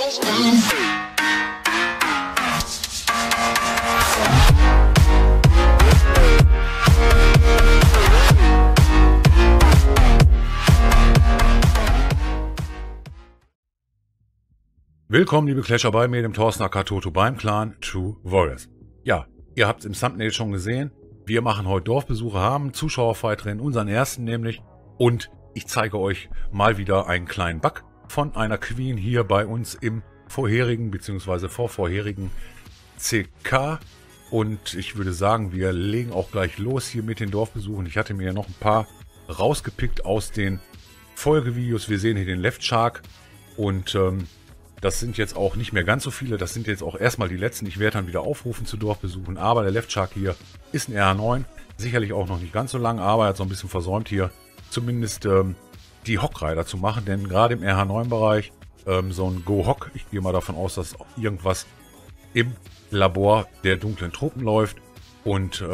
Willkommen, liebe Clasher, bei mir, dem Thorsten Akatoto beim Clan True Warriors. Ja, ihr habt es im Thumbnail schon gesehen. Wir machen heute Dorfbesuche, haben Zuschauerfight drin, unseren ersten nämlich. Und ich zeige euch mal wieder einen kleinen Bug von einer Queen hier bei uns im vorherigen bzw. vorvorherigen CK. Und ich würde sagen, wir legen auch gleich los hier mit den Dorfbesuchen. Ich hatte mir noch ein paar rausgepickt aus den Folgevideos. Wir sehen hier den Left Shark und das sind jetzt auch nicht mehr ganz so viele. Das sind jetzt auch erstmal die letzten. Ich werde dann wieder aufrufen zu Dorfbesuchen. Aber der Left Shark hier ist ein RH9. Sicherlich auch noch nicht ganz so lang, aber er hat so ein bisschen versäumt hier zumindest die Hock-Rider zu machen. Denn gerade im RH9-Bereich so ein Go-Hock, ich gehe mal davon aus, dass irgendwas im Labor der dunklen Truppen läuft. Und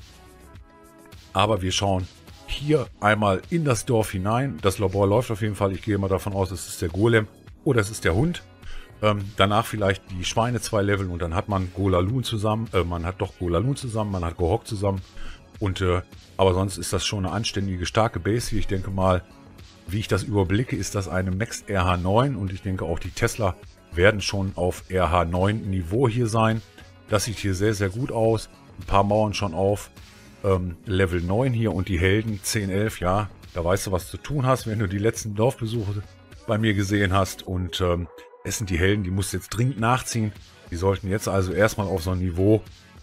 aber wir schauen hier einmal in das Dorf hinein. Das Labor läuft auf jeden Fall. Ich gehe mal davon aus, es ist der Golem oder es ist der Hund. Danach vielleicht die Schweine 2 Level und dann hat man Golalun zusammen. Man hat doch Golalun zusammen, man hat Gohok zusammen. Und aber sonst ist das schon eine anständige, starke Base hier. Ich denke mal, wie ich das überblicke, ist das eine Max RH9 und ich denke auch die Tesla werden schon auf RH9 Niveau hier sein. Das sieht hier sehr, sehr gut aus. Ein paar Mauern schon auf Level 9 hier und die Helden 10, 11, ja, da weißt du, was zu tun hast, wenn du die letzten Dorfbesuche bei mir gesehen hast. Und es sind die Helden, die musst du jetzt dringend nachziehen. Die sollten jetzt also erstmal auf so ein Niveau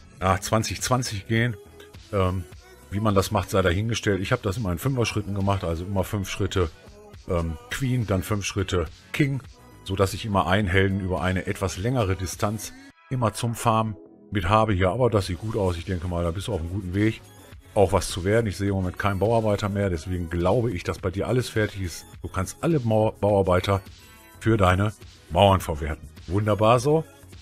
2020 gehen. Wie man das macht, sei dahingestellt. Ich habe das immer in 5er-Schritten gemacht, also immer 5 Schritte Queen, dann 5 Schritte King, sodass ich immer einen Helden über eine etwas längere Distanz immer zum Farmen mit habe hier. Aber das sieht gut aus. Ich denke mal, da bist du auf einem guten Weg, auch was zu werden. Ich sehe im Moment keinen Bauarbeiter mehr, deswegen glaube ich, dass bei dir alles fertig ist. Du kannst alle Bauarbeiter für deine Mauern verwerten. Wunderbar so.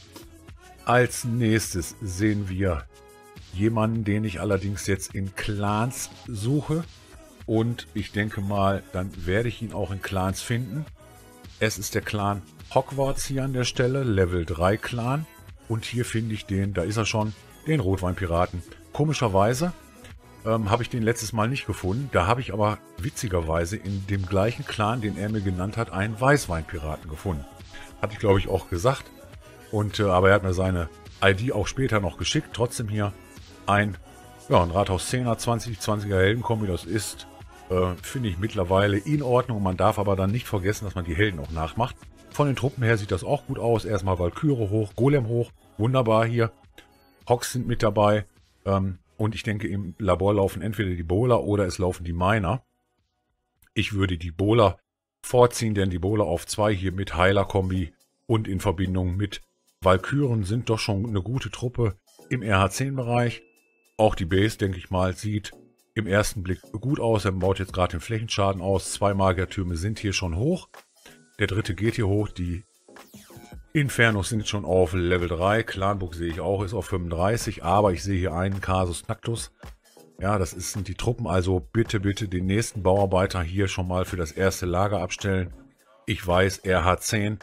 Als nächstes sehen wir jemanden, den ich allerdings jetzt in Clans suche. Und ich denke mal, dann werde ich ihn auch in Clans finden. Es ist der Clan Hogwarts hier an der Stelle, Level 3 Clan. Und hier finde ich den, da ist er schon, den Rotweinpiraten. Komischerweise habe ich den letztes Mal nicht gefunden. Da habe ich aber witzigerweise in dem gleichen Clan, den er mir genannt hat, einen Weißweinpiraten gefunden. Hatte ich, glaube ich, auch gesagt. Und aber er hat mir seine ID auch später noch geschickt. Trotzdem hier ein Rathaus 10er, 20er Heldenkombi. Das ist, finde ich, mittlerweile in Ordnung. Man darf aber dann nicht vergessen, dass man die Helden auch nachmacht. Von den Truppen her sieht das auch gut aus. Erstmal Valkyrie hoch, Golem hoch. Wunderbar hier. Hocks sind mit dabei. Und ich denke, im Labor laufen entweder die Bowler oder es laufen die Miner. Ich würde die Bowler vorziehen, denn die Bowler auf 2 hier mit Heiler-Kombi und in Verbindung mit Valkyren sind doch schon eine gute Truppe im RH10-Bereich. Auch die Base, denke ich mal, sieht im ersten Blick gut aus. Er baut jetzt gerade den Flächenschaden aus. 2 Magiertürme sind hier schon hoch. Der dritte geht hier hoch. Die Infernos sind schon auf Level 3. Clanburg sehe ich auch, ist auf 35. Aber ich sehe hier einen Casus Nactus. Ja, das sind die Truppen. Also bitte, bitte den nächsten Bauarbeiter hier schon mal für das erste Lager abstellen. Ich weiß, RH10.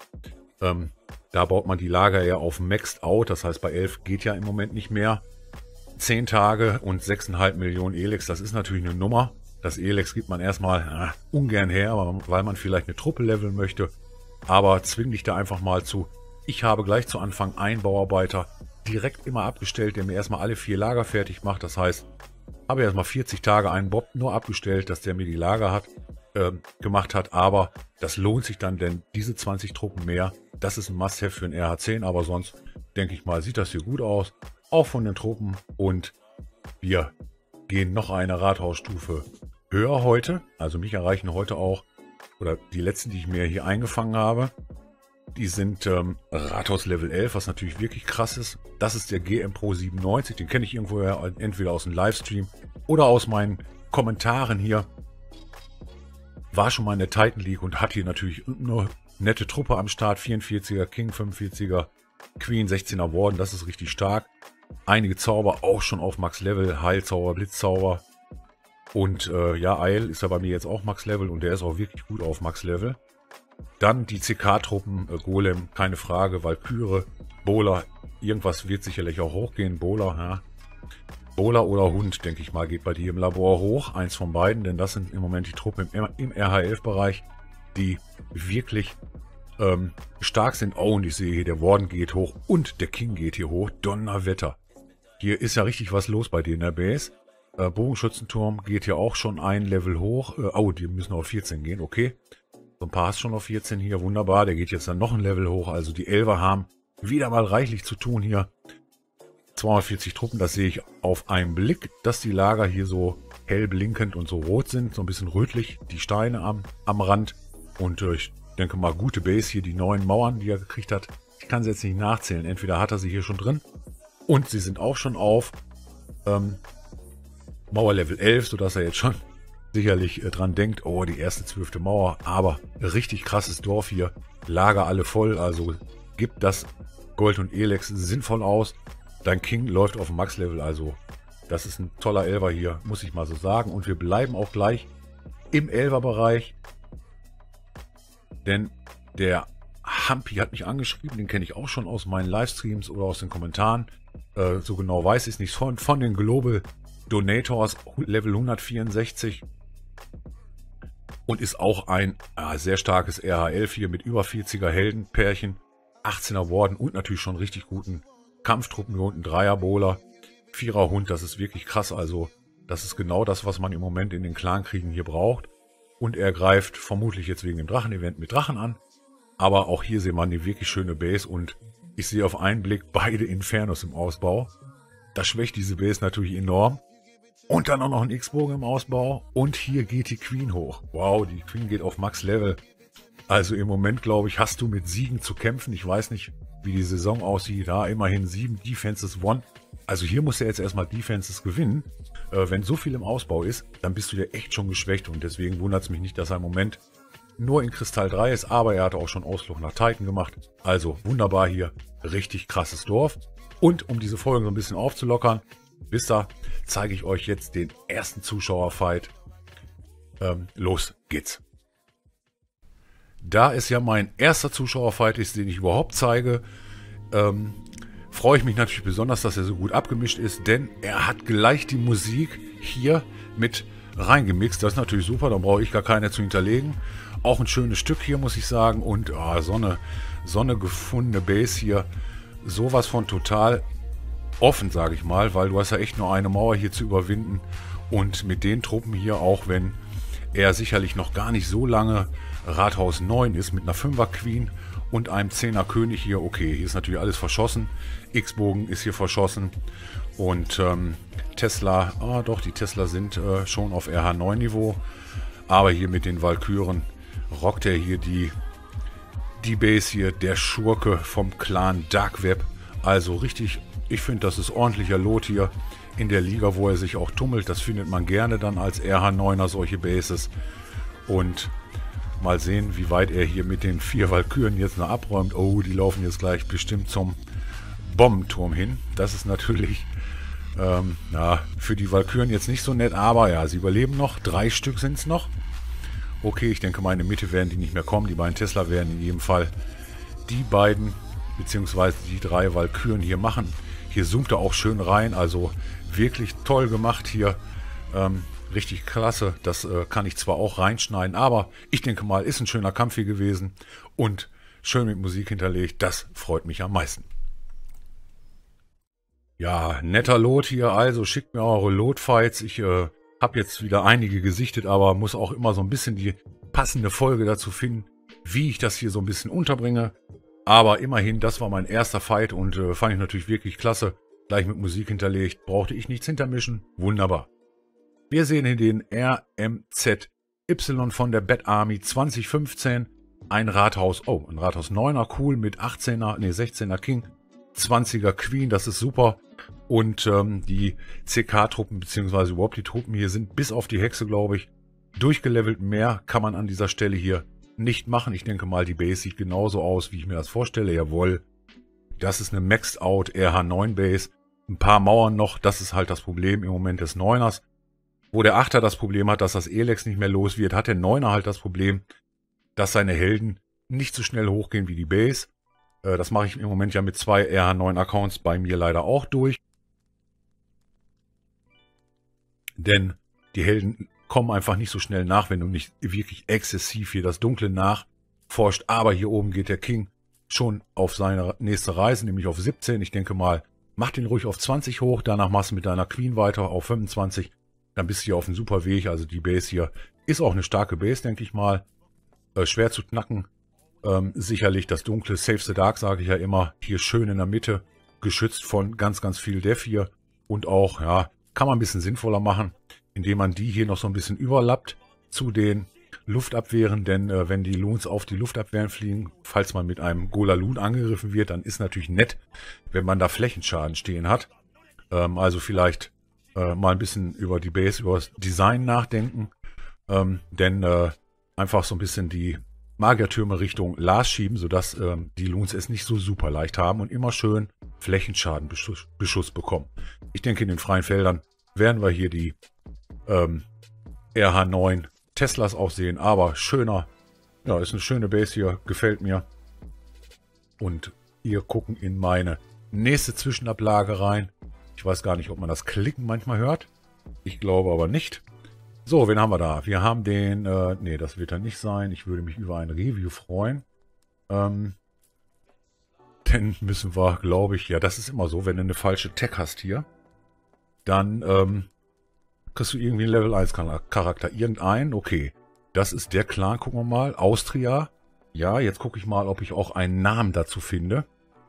Da baut man die Lager ja auf Maxed Out. Das heißt, bei 11 geht ja im Moment nicht mehr. 10 Tage und 6,5 Millionen Elex. Das ist natürlich eine Nummer. Das Elex gibt man erstmal ungern her, weil man vielleicht eine Truppe leveln möchte. Aber zwing dich da einfach mal zu. Ich habe gleich zu Anfang einen Bauarbeiter direkt immer abgestellt, der mir erstmal alle 4 Lager fertig macht. Das heißt, habe erstmal 40 Tage einen Bob nur abgestellt, dass der mir die Lager gemacht hat. Aber das lohnt sich dann, denn diese 20 Truppen mehr, das ist ein Must-Have für ein RH10. Aber sonst, denke ich mal, sieht das hier gut aus. Auch von den Truppen. Und wir gehen noch eine Rathausstufe höher heute. Also mich erreichen heute auch, oder die letzten, die ich mir hier eingefangen habe, die sind Rathaus Level 11, was natürlich wirklich krass ist. Das ist der GM Pro 97, den kenne ich irgendwo entweder aus dem Livestream oder aus meinen Kommentaren hier. War schon mal in der Titan League und hat hier natürlich eine nette Truppe am Start. 44er King, 45er Queen, 16er Warden, das ist richtig stark. Einige Zauber auch schon auf Max Level, Heilzauber, Blitzzauber. Und ja, Eil ist ja bei mir jetzt auch Max Level und der ist auch wirklich gut auf Max Level. Dann die CK-Truppen, Golem, keine Frage, Valkyrie, Bowler, irgendwas wird sicherlich auch hochgehen, Bowler, ja. Bowler oder Hund, denke ich mal, geht bei dir im Labor hoch, eins von beiden, denn das sind im Moment die Truppen im RH11-Bereich, die wirklich stark sind. Oh, und ich sehe hier, der Warden geht hoch und der King geht hier hoch, Donnerwetter. Hier ist ja richtig was los bei dir in der Base. Bogenschützenturm geht hier auch schon ein Level hoch. Oh, die müssen auf 14 gehen, okay. So ein paar hast schon auf 14 hier, wunderbar. Der geht jetzt dann noch ein Level hoch. Also die Elfer haben wieder mal reichlich zu tun hier. 240 Truppen, das sehe ich auf einen Blick, dass die Lager hier so hell blinkend und so rot sind. So ein bisschen rötlich, die Steine am Rand. Und ich denke mal, gute Base hier, die neuen Mauern, die er gekriegt hat. Ich kann sie jetzt nicht nachzählen. Entweder hat er sie hier schon drin und sie sind auch schon auf Mauer Level 11, sodass er jetzt schon sicherlich dran denkt, oh, die erste 12. Mauer, aber richtig krasses Dorf hier, Lager alle voll, also gibt das Gold und Elex sinnvoll aus. Dein King läuft auf dem Max-Level, also das ist ein toller Elfer hier, muss ich mal so sagen. Und wir bleiben auch gleich im Elfer-Bereich, denn der Hampi hat mich angeschrieben, den kenne ich auch schon aus meinen Livestreams oder aus den Kommentaren. So genau weiß ich es nicht, von den Global Donators, Level 164. Und ist auch ein sehr starkes RH11 hier mit über 40er Heldenpärchen, 18er Warden und natürlich schon richtig guten Kampftruppen hier unten, 3er Bowler, 4er Hund, das ist wirklich krass. Also das ist genau das, was man im Moment in den Clankriegen hier braucht. Und er greift vermutlich jetzt wegen dem Drachen-Event mit Drachen an. Aber auch hier sehen wir eine wirklich schöne Base und ich sehe auf einen Blick beide Infernos im Ausbau. Das schwächt diese Base natürlich enorm. Und dann auch noch ein X-Bogen im Ausbau. Und hier geht die Queen hoch. Wow, die Queen geht auf Max-Level. Also im Moment, glaube ich, hast du mit Siegen zu kämpfen. Ich weiß nicht, wie die Saison aussieht. Da immerhin 7 Defenses won. Also hier muss er jetzt erstmal Defenses gewinnen. Wenn so viel im Ausbau ist, dann bist du ja echt schon geschwächt. Und deswegen wundert es mich nicht, dass er im Moment nur in Kristall 3 ist. Aber er hat auch schon Ausflug nach Titan gemacht. Also wunderbar hier. Richtig krasses Dorf. Und um diese Folgen so ein bisschen aufzulockern, wisst ihr, zeige ich euch jetzt den ersten Zuschauerfight. Los geht's. Da es ja mein erster Zuschauerfight ist, den ich überhaupt zeige, freue ich mich natürlich besonders, dass er so gut abgemischt ist, denn er hat gleich die Musik hier mit reingemixt. Das ist natürlich super, da brauche ich gar keine zu hinterlegen. Auch ein schönes Stück hier, muss ich sagen. Und so eine gefundene Base hier, sowas von total offen, sage ich mal, weil du hast ja echt nur eine Mauer hier zu überwinden. Und mit den Truppen hier, auch wenn er sicherlich noch gar nicht so lange Rathaus 9 ist, mit einer 5er Queen und einem 10er König hier. Okay, hier ist natürlich alles verschossen. X-Bogen ist hier verschossen. Und Tesla, doch, die Tesla sind schon auf RH9 Niveau. Aber hier mit den Valkyren rockt er hier die Base hier, der Schurke vom Clan Dark Web. Also richtig, ich finde, das ist ordentlicher Lot hier in der Liga, wo er sich auch tummelt. Das findet man gerne dann als RH9er, solche Bases. Und mal sehen, wie weit er hier mit den 4 Valkyren jetzt noch abräumt. Oh, die laufen jetzt gleich bestimmt zum Bombenturm hin. Das ist natürlich für die Valkyren jetzt nicht so nett, aber ja, sie überleben noch. 3 Stück sind es noch. Okay, ich denke mal in der Mitte werden die nicht mehr kommen. Die beiden Tesla werden in jedem Fall die beiden beziehungsweise die 3 Valkyren hier machen. Hier zoomt er auch schön rein, also wirklich toll gemacht hier. Richtig klasse, das kann ich zwar auch reinschneiden, aber ich denke mal, ist ein schöner Kampf hier gewesen und schön mit Musik hinterlegt, das freut mich am meisten. Ja, netter Lot hier, also schickt mir eure Lot-Fights. Ich habe jetzt wieder einige gesichtet, aber muss auch immer so ein bisschen die passende Folge dazu finden, wie ich das hier so ein bisschen unterbringe. Aber immerhin, das war mein erster Fight und fand ich natürlich wirklich klasse. Gleich mit Musik hinterlegt, brauchte ich nichts hintermischen. Wunderbar. Wir sehen hier den RMZY von der Bat Army 2015. Ein Rathaus, ein Rathaus 9er, cool, mit 16er King, 20er Queen, das ist super. Und die CK-Truppen, beziehungsweise überhaupt die Truppen hier sind bis auf die Hexe, glaube ich, durchgelevelt. Mehr kann man an dieser Stelle hier nicht machen. Ich denke mal, die Base sieht genauso aus, wie ich mir das vorstelle. Jawohl, das ist eine Maxed-Out RH9 Base. Ein paar Mauern noch, das ist halt das Problem im Moment des 9ers. Wo der 8er das Problem hat, dass das Elex nicht mehr los wird, hat der 9er halt das Problem, dass seine Helden nicht so schnell hochgehen wie die Base. Das mache ich im Moment ja mit 2 RH9 Accounts bei mir leider auch durch. Denn die Helden kommen einfach nicht so schnell nach, wenn du nicht wirklich exzessiv hier das Dunkle nachforscht. Aber hier oben geht der King schon auf seine nächste Reise, nämlich auf 17. Ich denke mal, mach den ruhig auf 20 hoch. Danach machst du mit deiner Queen weiter auf 25. Dann bist du hier auf einem super Weg. Also die Base hier ist auch eine starke Base, denke ich mal. Schwer zu knacken. Sicherlich das Dunkle, Save the Dark, sage ich ja immer. Hier schön in der Mitte, geschützt von ganz, ganz viel Def hier. Und auch, ja, kann man ein bisschen sinnvoller machen, indem man die hier noch so ein bisschen überlappt zu den Luftabwehren. Denn wenn die Loons auf die Luftabwehren fliegen, falls man mit einem Gola Loon angegriffen wird, dann ist natürlich nett, wenn man da Flächenschaden stehen hat. Also vielleicht mal ein bisschen über die Base, über das Design nachdenken. Denn einfach so ein bisschen die Magiertürme Richtung Lars schieben, sodass die Loons es nicht so super leicht haben und immer schön Flächenschadenbeschuss bekommen. Ich denke, in den freien Feldern werden wir hier die RH9 Teslas auch sehen, aber schöner, ja, ist eine schöne Base hier, gefällt mir. Und wir gucken in meine nächste Zwischenablage rein. Ich weiß gar nicht, ob man das Klicken manchmal hört. Ich glaube aber nicht. So, wen haben wir da? Wir haben den, nee, das wird er nicht sein. Ich würde mich über ein Review freuen. Dann müssen wir, glaube ich, ja, das ist immer so, wenn du eine falsche Tech hast hier, dann kriegst du irgendwie einen Level 1 Charakter. Irgendein, okay. Das ist der Clan, gucken wir mal. Austria. Ja, jetzt gucke ich mal, ob ich auch einen Namen dazu finde.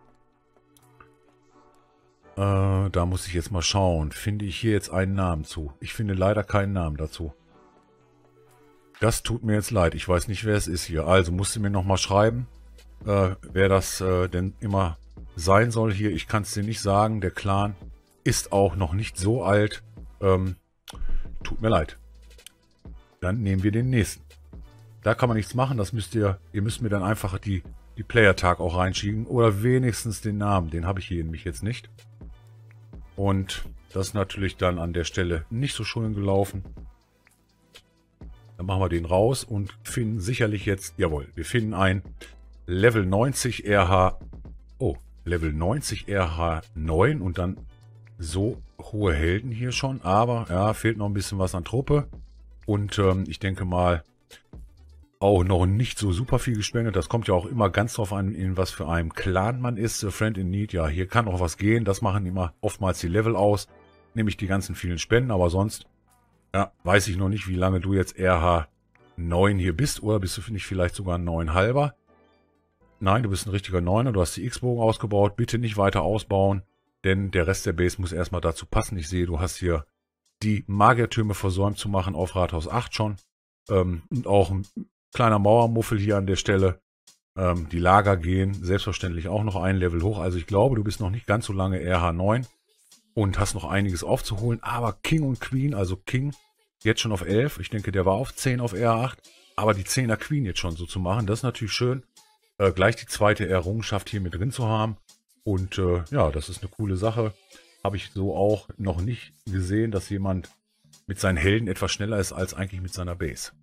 Da muss ich jetzt mal schauen. Finde ich hier jetzt einen Namen zu? Ich finde leider keinen Namen dazu. Das tut mir jetzt leid. Ich weiß nicht, wer es ist hier. Also musst du mir nochmal schreiben, wer das denn immer sein soll hier. Ich kann es dir nicht sagen. Der Clan ist auch noch nicht so alt. Tut mir leid. Dann nehmen wir den nächsten. Da kann man nichts machen. Das müsst ihr müsst mir dann einfach die Player-Tag auch reinschieben. Oder wenigstens den Namen. Den habe ich hier nämlich jetzt nicht. Und das ist natürlich dann an der Stelle nicht so schön gelaufen. Dann machen wir den raus und finden sicherlich jetzt, jawohl, wir finden ein Level 90 RH, oh, Level 90 RH9 und dann so hohe Helden hier schon. Aber ja, fehlt noch ein bisschen was an Truppe. Und ich denke mal, auch noch nicht so super viel gespendet. Das kommt ja auch immer ganz drauf an, in was für einem Clan man ist. Friend in Need, ja, hier kann auch was gehen. Das machen immer oftmals die Level aus. Nämlich die ganzen vielen Spenden. Aber sonst, ja, weiß ich noch nicht, wie lange du jetzt RH9 hier bist. Oder bist du nicht vielleicht sogar ein 9,5er? Nein, du bist ein richtiger 9er. Du hast die X-Bogen ausgebaut. Bitte nicht weiter ausbauen. Denn der Rest der Base muss erstmal dazu passen. Ich sehe, du hast hier die Magiertürme versäumt zu machen auf Rathaus 8 schon. Und auch ein kleiner Mauermuffel hier an der Stelle. Die Lager gehen selbstverständlich auch noch ein Level hoch. Also ich glaube, du bist noch nicht ganz so lange RH9 und hast noch einiges aufzuholen. Aber King und Queen, also King jetzt schon auf 11. Ich denke, der war auf 10 auf RH8. Aber die 10er Queen jetzt schon so zu machen, das ist natürlich schön. Gleich die zweite Errungenschaft hier mit drin zu haben. Und ja, das ist eine coole Sache. Habe ich so auch noch nicht gesehen, dass jemand mit seinen Helden etwas schneller ist als eigentlich mit seiner Base.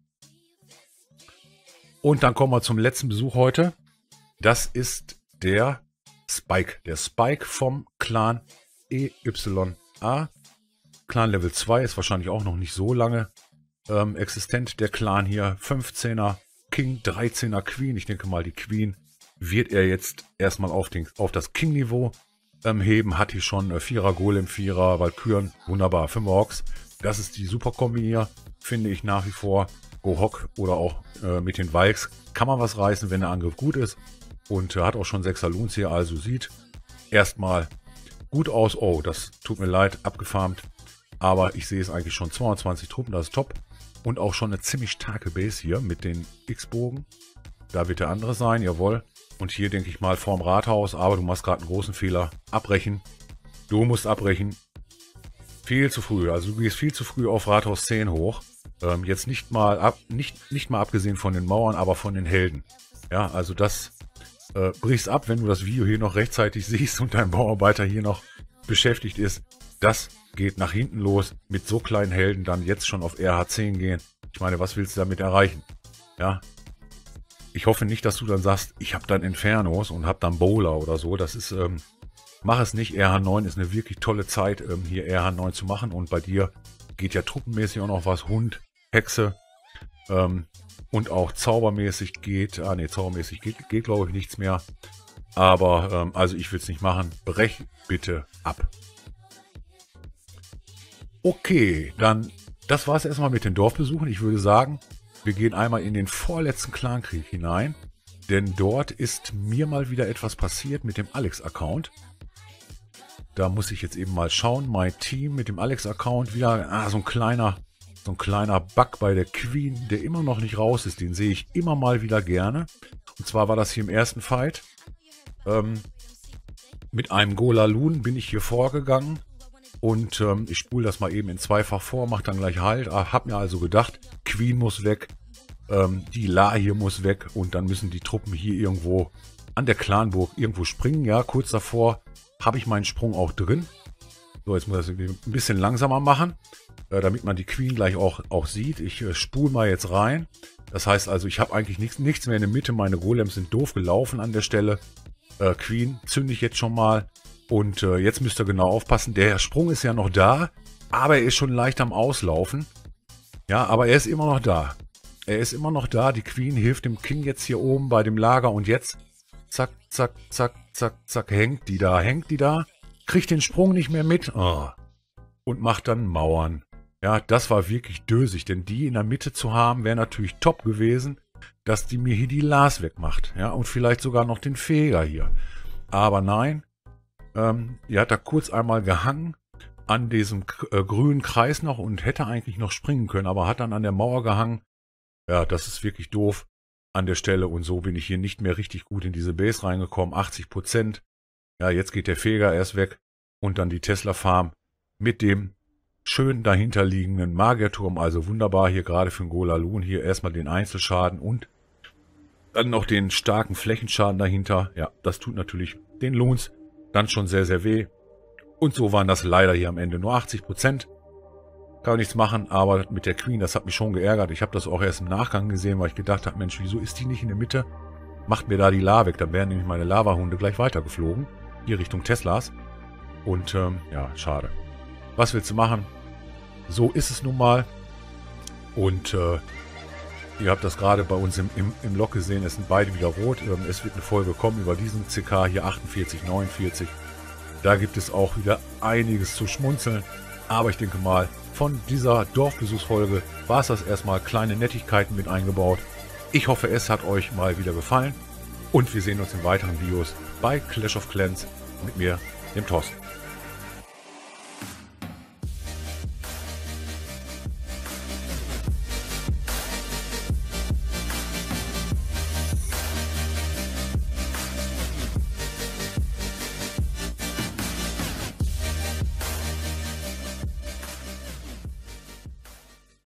Und dann kommen wir zum letzten Besuch heute. Das ist der Spike. Der Spike vom Clan EYA. Clan Level 2 ist wahrscheinlich auch noch nicht so lange existent. Der Clan hier 15er King, 13er Queen. Ich denke mal, die Queen wird er jetzt erstmal auf das King-Niveau heben. Hat hier schon 4er Golem, 4er Valkyren. Wunderbar, 5er Orks. Das ist die Super-Kombi hier, finde ich nach wie vor. Gohok oder auch mit den Valks kann man was reißen, wenn der Angriff gut ist. Und hat auch schon 6er Loons hier, also sieht erstmal gut aus. Oh, das tut mir leid, abgefarmt. Aber ich sehe es eigentlich schon 22 Truppen, das ist top. Und auch schon eine ziemlich starke Base hier mit den X-Bogen. Da wird der andere sein, jawohl. Und hier denke ich mal vorm Rathaus, aber du machst gerade einen großen Fehler. Abbrechen. Du musst abbrechen. Viel zu früh, also du gehst viel zu früh auf Rathaus 10 hoch. Jetzt nicht mal abgesehen von den Mauern, aber von den Helden. Ja, also das brichst ab, wenn du das Video hier noch rechtzeitig siehst und dein Bauarbeiter hier noch beschäftigt ist. Das geht nach hinten los. Mit so kleinen Helden dann jetzt schon auf RH10 gehen. Ich meine, was willst du damit erreichen? Ja, Ich hoffe nicht, dass du dann sagst, ich habe dann Infernos und habe dann Bowler oder so. Das ist, mach es nicht. RH9 ist eine wirklich tolle Zeit, hier RH9 zu machen. Und bei dir geht ja truppenmäßig auch noch was. Hund, Hexe und auch zaubermäßig geht. Zaubermäßig geht glaube ich nichts mehr. Aber, also ich will es nicht machen. Brech bitte ab. Okay, dann, das war es erstmal mit den Dorfbesuchen. Ich würde sagen, wir gehen einmal in den vorletzten Clankrieg hinein. Denn dort ist mir mal wieder etwas passiert mit dem Alex-Account. Da muss ich jetzt eben mal schauen. Mein Team mit dem Alex-Account wieder, so ein kleiner Bug bei der Queen, der immer noch nicht raus ist. Den sehe ich immer mal wieder gerne. Und zwar war das hier im ersten Fight. Mit einem Golalun bin ich hier vorgegangen. Und ich spule das mal eben in zweifach vor, mache dann gleich Halt. Hab mir also gedacht, Queen muss weg, die La hier muss weg und dann müssen die Truppen hier irgendwo an der Clanburg irgendwo springen. Ja, kurz davor habe ich meinen Sprung auch drin. So, jetzt muss ich das ein bisschen langsamer machen, damit man die Queen gleich auch sieht. Ich spule mal jetzt rein. Das heißt also, ich habe eigentlich nichts mehr in der Mitte. Meine Golems sind doof gelaufen an der Stelle. Queen zünde ich jetzt schon mal. Und jetzt müsst ihr genau aufpassen, der Sprung ist ja noch da, aber er ist schon leicht am Auslaufen. Ja, aber er ist immer noch da. Er ist immer noch da. Die Queen hilft dem King jetzt hier oben bei dem Lager. Und jetzt, zack, zack, zack, zack, zack, hängt die da. Kriegt den Sprung nicht mehr mit. Oh. Und macht dann Mauern. Ja, das war wirklich dösig, denn die in der Mitte zu haben, wäre natürlich top gewesen, dass die mir hier die Lars wegmacht. Ja, und vielleicht sogar noch den Feger hier. Aber nein. Die hat da kurz einmal gehangen an diesem grünen Kreis noch und hätte eigentlich noch springen können, aber hat dann an der Mauer gehangen. Ja, das ist wirklich doof an der Stelle und so bin ich hier nicht mehr richtig gut in diese Base reingekommen. 80%. Ja, jetzt geht der Feger erst weg und dann die Tesla Farm mit dem schön dahinterliegenden Magierturm. Also wunderbar hier gerade für den Golalun. Hier erstmal den Einzelschaden und dann noch den starken Flächenschaden dahinter. Ja, das tut natürlich den Lohns dann schon sehr, sehr weh. Und so waren das leider hier am Ende nur 80%. Kann nichts machen, aber mit der Queen, das hat mich schon geärgert. Ich habe das auch erst im Nachgang gesehen, weil ich gedacht habe, Mensch, wieso ist die nicht in der Mitte? Macht mir da die Lava weg, dann wären nämlich meine Lavahunde gleich weitergeflogen. Hier Richtung Teslas. Und ja, schade. Was willst du machen? So ist es nun mal. Und ihr habt das gerade bei uns im Log gesehen, es sind beide wieder rot. Es wird eine Folge kommen über diesen CK hier 48, 49. Da gibt es auch wieder einiges zu schmunzeln. Aber ich denke mal, von dieser Dorfbesuchsfolge war es das erstmal. Kleine Nettigkeiten mit eingebaut. Ich hoffe, es hat euch mal wieder gefallen. Und wir sehen uns in weiteren Videos bei Clash of Clans mit mir, dem Thorsten.